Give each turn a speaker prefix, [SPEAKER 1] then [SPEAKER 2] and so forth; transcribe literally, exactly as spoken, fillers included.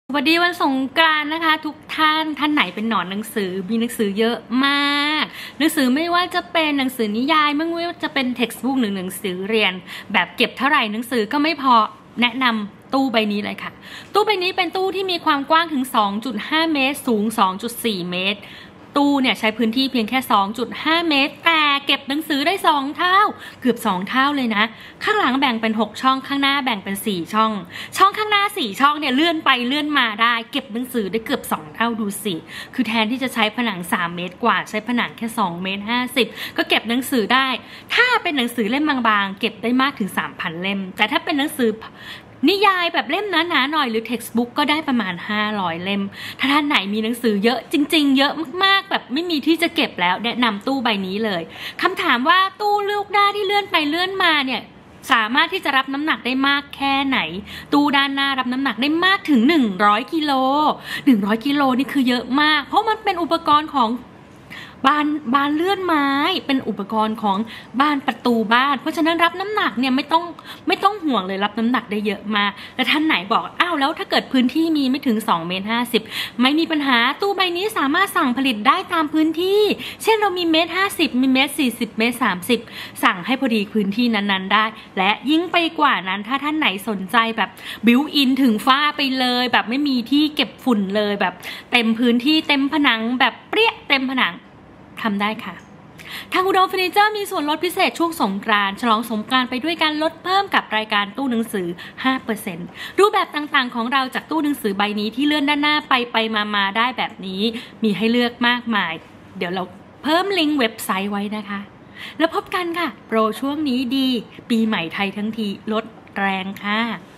[SPEAKER 1] สวัสดีวันสงกรานต์นะคะทุกท่านท่านไหนเป็นหนอนหนังสือมีหนังสือเยอะมากหนังสือไม่ว่าจะเป็นหนังสือนิยายไม่ว่าจะเป็น textbook หรือหนังสือเรียนแบบเก็บเท่าไหร่หนังสือก็ไม่พอแนะนำตู้ใบนี้เลยค่ะตู้ใบนี้เป็นตู้ที่มีความกว้างถึง สองจุดห้า เมตรสูง สองจุดสี่ เมตรตู้เนี่ยใช้พื้นที่เพียงแค่ สองจุดห้า เมตรแต่เก็บหนังสือได้สองเท่าเกือบสองเท่าเลยนะข้างหลังแบ่งเป็นหกช่องข้างหน้าแบ่งเป็นสี่ช่องช่องข้างหน้าสี่ช่องเนี่ยเลื่อนไปเลื่อนมาได้เก็บหนังสือได้เกือบสองเท่าดูสิคือแทนที่จะใช้ผนังสามเมตรกว่าใช้ผนังแค่สองเมตรห้าสิบก็เก็บหนังสือได้ถ้าเป็นหนังสือเล่มบางๆเก็บได้มากถึง สามพัน เล่มแต่ถ้าเป็นหนังสือนิยายแบบเล่มหนาๆหน่อยหรือ textbook ก็ได้ประมาณห้าร้อยเล่มถ้าท่านไหนมีหนังสือเยอะจริงๆเยอะมากๆแบบไม่มีที่จะเก็บแล้วแนะนำตู้ใบนี้เลยคำถามว่าตู้ลูกหน้าที่เลื่อนไปเลื่อนมาเนี่ยสามารถที่จะรับน้ำหนักได้มากแค่ไหนตู้ด้านหน้ารับน้ำหนักได้มากถึงหนึ่งร้อยกิโลหนึ่งร้อยกิโลนี่คือเยอะมากเพราะมันเป็นอุปกรณ์ของบานบานเลื่อนไม้เป็นอุปกรณ์ของบ้านประตูบ้านเพราะฉะนั้นรับน้ำหนักเนี่ยไม่ต้องไม่ต้องห่วงเลยรับน้ำหนักได้เยอะมากและท่านไหนบอกอ้าวแล้วถ้าเกิดพื้นที่มีไม่ถึงสองเมตรห้าสิบไม่มีปัญหาตู้ใบนี้สามารถสั่งผลิตได้ตามพื้นที่เช่นเรามีเมตรห้าสิบมีเมตรสี่สิบเมตรสามสิบสั่งให้พอดีพื้นที่นั้นๆได้และยิ่งไปกว่านั้นถ้าท่านไหนสนใจแบบบิวอินถึงฝ้าไปเลยแบบไม่มีที่เก็บฝุ่นเลยแบบเต็มพื้นที่เต็มผนังแบบเปรี้ยเต็มผนังทำได้ค่ะทางอุดมเฟอร์นิเจอร์มีส่วนลดพิเศษช่วงสงกรานต์ฉลองสงกรานต์ไปด้วยการลดเพิ่มกับรายการตู้หนังสือ ห้าเปอร์เซ็นต์ รูปแบบต่างๆของเราจากตู้หนังสือใบนี้ที่เลื่อนด้านหน้าไปไปมาๆได้แบบนี้มีให้เลือกมากมายเดี๋ยวเราเพิ่มลิงก์เว็บไซต์ไว้นะคะแล้วพบกันค่ะโปรช่วงนี้ดีปีใหม่ไทยทั้งทีลดแรงค่ะ